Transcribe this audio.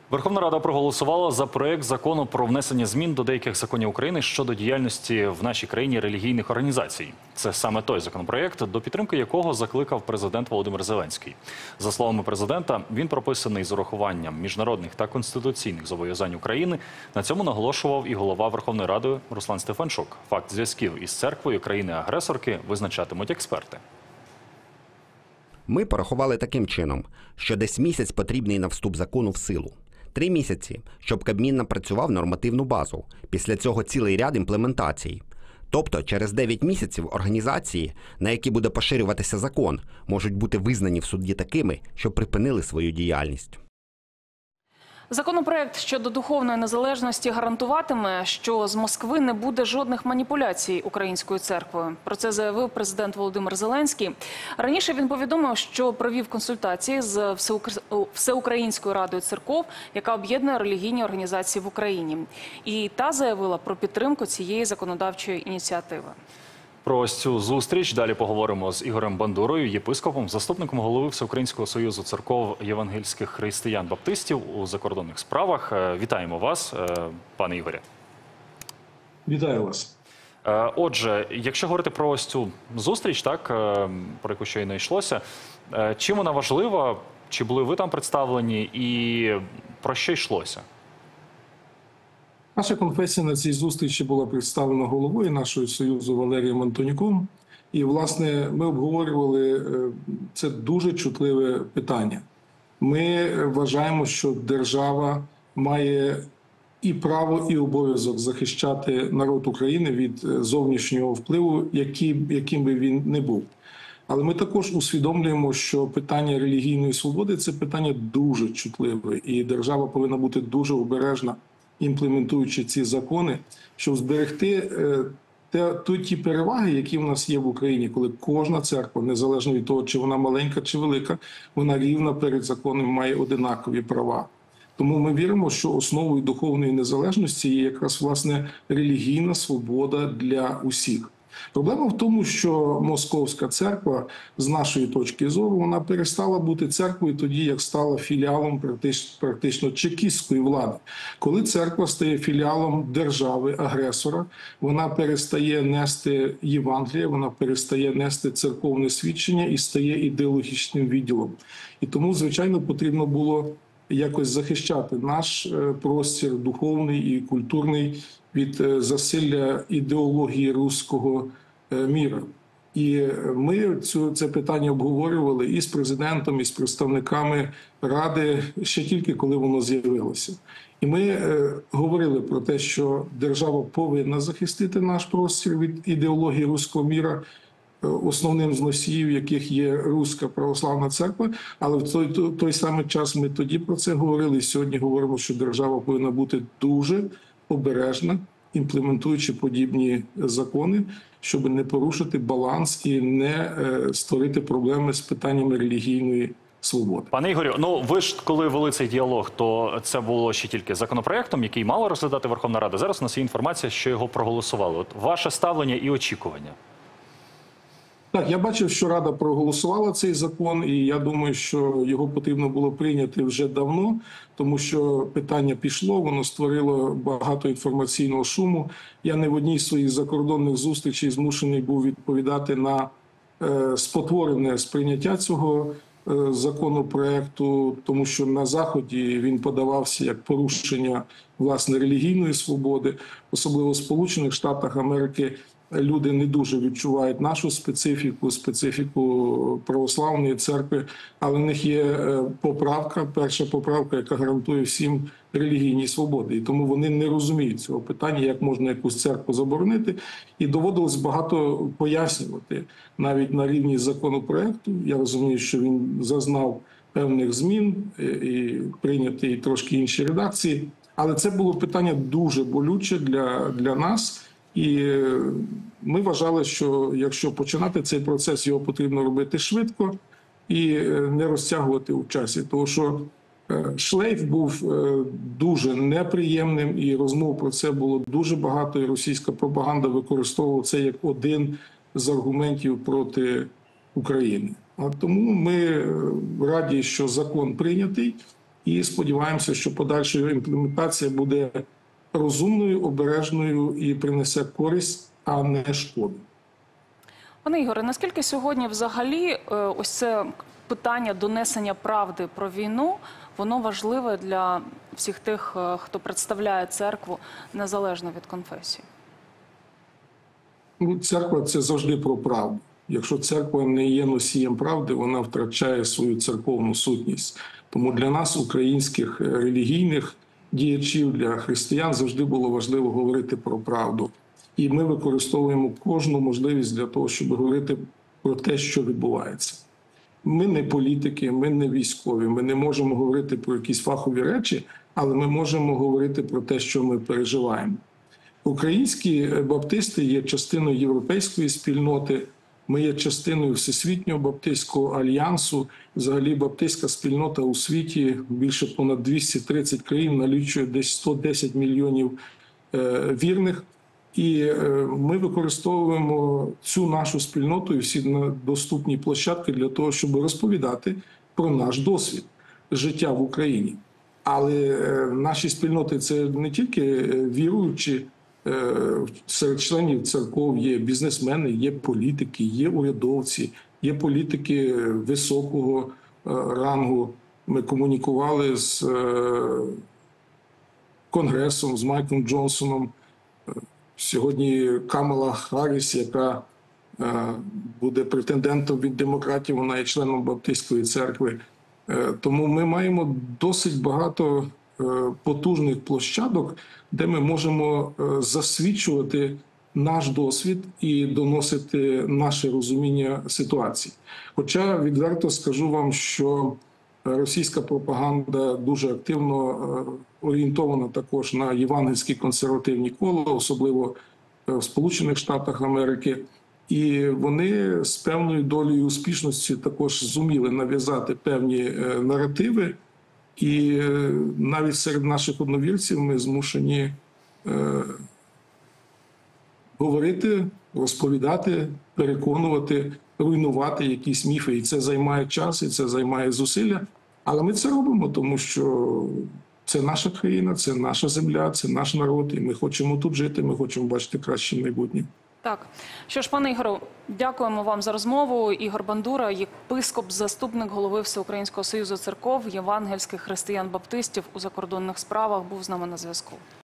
Верховна Рада проголосувала за проект закону про внесення змін до деяких законів України щодо діяльності в нашій країні релігійних організацій. Це саме той законопроект, до підтримки якого закликав президент Володимир Зеленський. За словами президента, він прописаний з урахуванням міжнародних та конституційних зобов'язань України. На цьому наголошував і голова Верховної Ради Руслан Стефанчук. Факт зв'язків із церквою країни-агресорки визначатимуть експерти. Ми порахували таким чином, що десь місяць потрібний на вступ закону в силу. 3 місяці, щоб Кабмін напрацював нормативну базу. Після цього цілий ряд імплементацій. Тобто через 9 місяців організації, на які буде поширюватися закон, можуть бути визнані в суді такими, що припинили свою діяльність. Законопроект щодо духовної незалежності гарантуватиме, що з Москви не буде жодних маніпуляцій українською церквою. Про це заявив президент Володимир Зеленський. Раніше він повідомив, що провів консультації з Всеукраїнською радою церков, яка об'єднує релігійні організації в Україні. І та заявила про підтримку цієї законодавчої ініціативи. Про ось цю зустріч далі поговоримо з Ігорем Бандурою, єпископом, заступником голови Всеукраїнського союзу церков євангельських християн-баптистів у закордонних справах. Вітаємо вас, пане Ігорі. Вітаю вас. Отже, якщо говорити про ось цю зустріч, так, про яку щойно йшлося, чим вона важлива, чи були ви там представлені і про що йшлося? Наша конфесія на цій зустрічі була представлена головою нашого союзу Валерієм Антонюком. І, власне, ми обговорювали це дуже чутливе питання. Ми вважаємо, що держава має і право, і обов'язок захищати народ України від зовнішнього впливу, яким би він не був. Але ми також усвідомлюємо, що питання релігійної свободи – це питання дуже чутливе. І держава повинна бути дуже обережна, імплементуючи ці закони, щоб зберегти ті переваги, які в нас є в Україні, коли кожна церква, незалежно від того, чи вона маленька, чи велика, вона рівна перед законом, має одинакові права. Тому ми віримо, що основою духовної незалежності є якраз, власне, релігійна свобода для усіх. Проблема в тому, що Московська церква, з нашої точки зору, вона перестала бути церквою тоді, як стала філіалом практично чекістської влади. Коли церква стає філіалом держави-агресора, вона перестає нести Євангеліє, вона перестає нести церковне свідчення і стає ідеологічним відділом. І тому, звичайно, потрібно було якось захищати наш простір духовний і культурний від засилля ідеології руського міра. І ми це питання обговорювали і з президентом, і з представниками Ради ще тільки коли воно з'явилося. І ми говорили про те, що держава повинна захистити наш простір від ідеології руського міра, основним з носіїв яких є Руська православна церква, але в той самий час ми тоді про це говорили, і сьогодні говоримо, що держава повинна бути дуже обережна, імплементуючи подібні закони, щоб не порушити баланс і не створити проблеми з питаннями релігійної свободи. Пане Ігорю, ну ви ж коли вели цей діалог, то це було ще тільки законопроектом, який мала розглядати Верховна Рада. Зараз у нас є інформація, що його проголосували. От ваше ставлення і очікування. Так, я бачив, що Рада проголосувала цей закон, і я думаю, що його потрібно було прийняти вже давно, тому що питання пішло, воно створило багато інформаційного шуму. Я не в одній з своїх закордонних зустрічей змушений був відповідати на спотворене сприйняття цього законопроекту, тому що на Заході він подавався як порушення, власне, релігійної свободи, особливо в Сполучених Штатах Америки. Люди не дуже відчувають нашу специфіку православної церкви, але в них є поправка, перша поправка, яка гарантує всім релігійні свободи. І тому вони не розуміють цього питання, як можна якусь церкву заборонити. І доводилось багато пояснювати навіть на рівні законопроекту. Я розумію, що він зазнав певних змін і прийнятий трошки інші редакції. Але це було питання дуже болюче для нас. І ми вважали, що якщо починати цей процес, його потрібно робити швидко і не розтягувати у часі. Тому що шлейф був дуже неприємним, і розмов про це було дуже багато, і російська пропаганда використовувала це як один з аргументів проти України. А тому ми раді, що закон прийнятий, і сподіваємося, що подальша його імплементація буде розумною, обережною і принесе користь, а не шкоду. Пане Ігоре, наскільки сьогодні взагалі ось це питання донесення правди про війну, воно важливе для всіх тих, хто представляє церкву незалежно від конфесії? Церква – це завжди про правду. Якщо церква не є носієм правди, вона втрачає свою церковну сутність. Тому для нас, українських релігійних діячів, для християн, завжди було важливо говорити про правду. І ми використовуємо кожну можливість для того, щоб говорити про те, що відбувається. Ми не політики, ми не військові, ми не можемо говорити про якісь фахові речі, але ми можемо говорити про те, що ми переживаємо. Українські баптисти є частиною європейської спільноти, ми є частиною Всесвітнього баптистського альянсу. Взагалі баптистська спільнота у світі більше понад 230 країн налічує десь 110 мільйонів вірних. І ми використовуємо цю нашу спільноту і всі доступні площадки для того, щоб розповідати про наш досвід життя в Україні. Але наші спільноти – це не тільки віруючі, серед членів церков є бізнесмени, є політики, є урядовці, є політики високого рангу. Ми комунікували з Конгресом, з Майком Джонсоном. Сьогодні Камала Харріс, яка буде претендентом від демократів, вона є членом Баптистської церкви. Тому ми маємо досить багато потужних площадок, де ми можемо засвідчувати наш досвід і доносити наше розуміння ситуації. Хоча відверто скажу вам, що російська пропаганда дуже активно орієнтована також на євангельські консервативні кола, особливо в Сполучених Штатах Америки. І вони з певною долею успішності також зуміли нав'язати певні наративи. І навіть серед наших одновірців ми змушені говорити, розповідати, переконувати, руйнувати якісь міфи. І це займає час, і це займає зусилля. Але ми це робимо, тому що це наша країна, це наша земля, це наш народ. І ми хочемо тут жити, ми хочемо бачити краще майбутнє. Так. Що ж, пане Ігору, дякуємо вам за розмову. Ігор Бандура, єпископ, заступник голови Всеукраїнського союзу церков, євангельських християн-баптистів у закордонних справах, був з нами на зв'язку.